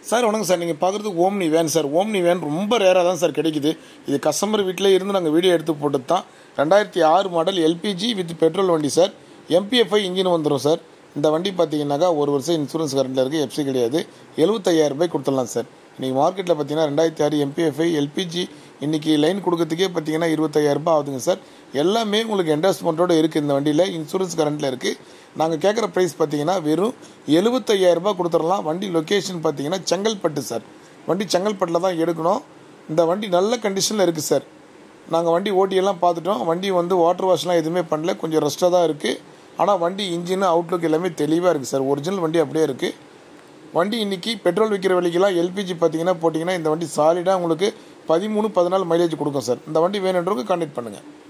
Sir வணக்கம் sir. நீங்கள் பார்க்குறது Omni van sir. Omni van ரொம்ப ரேராக தான் சார் கிடைக்குது. இது கஸ்டமர் வீட்டிலே இருந்து நாங்கள் வீடியோ எடுத்து போட்டு தான். 2006 மாடல் எல்பிஜி வித் பெட்ரோல் வண்டி சார். MPFI இன்ஜின் வந்துடும் சார். இந்த வண்டி பார்த்தீங்கன்னாக்கா ஒரு வருஷம் இன்சூரன்ஸ் கரண்டில் இருக்குது, எஃப்சி கிடையாது. 75,000 ரூபாய் கொடுத்துடலாம் சார். இன்றைக்கி மார்க்கெட்டில் பார்த்தீங்கன்னா 2006 MPFI எல்பிஜி இன்றைக்கி லைன் கொடுக்கறதுக்கே பார்த்தீங்கன்னா 25,000 ரூபாய் ஆகுதுங்க சார். எல்லாமே உங்களுக்கு என்டாஸ்மெண்ட்டோடு இருக்குது. இந்த வண்டியில் இன்சூரன்ஸ் கரண்டில் இருக்குது. நாங்கள் கேட்குற ப்ரைஸ் பார்த்தீங்கன்னா வெறும் 75,000 ரூபாய் கொடுத்துடலாம். வண்டி லொக்கேஷன் பார்த்தீங்கன்னா செங்கல்பட்டு சார். வண்டி செங்கல்பட்டில் தான் எடுக்கணும். இந்த வண்டி நல்ல கண்டிஷனில் இருக்குது சார். நாங்கள் வண்டி ஓட்டியெல்லாம் பார்த்துட்டோம். வண்டி வாட்டர் வாஷ்லாம் எதுவுமே பண்ணல, கொஞ்சம் ரெஸ்ட்டாக தான் இருக்குது. ஆனால் வண்டி இன்ஜின் அவுட்லுக் எல்லாமே தெளிவாக இருக்குது சார். ஒரிஜினல் வண்டி அப்படியே இருக்குது. வண்டி இன்றைக்கி பெட்ரோல் விற்கிற விலைக்கெல்லாம் எல்பிஜி பார்த்தீங்கன்னா போட்டிங்கன்னா இந்த வண்டி சாலிடாக உங்களுக்கு 13-14 மைலேஜ் கொடுக்கும் சார். இந்த வண்டி வேணுன்றவங்க கான்டாக்ட் பண்ணுங்கள்.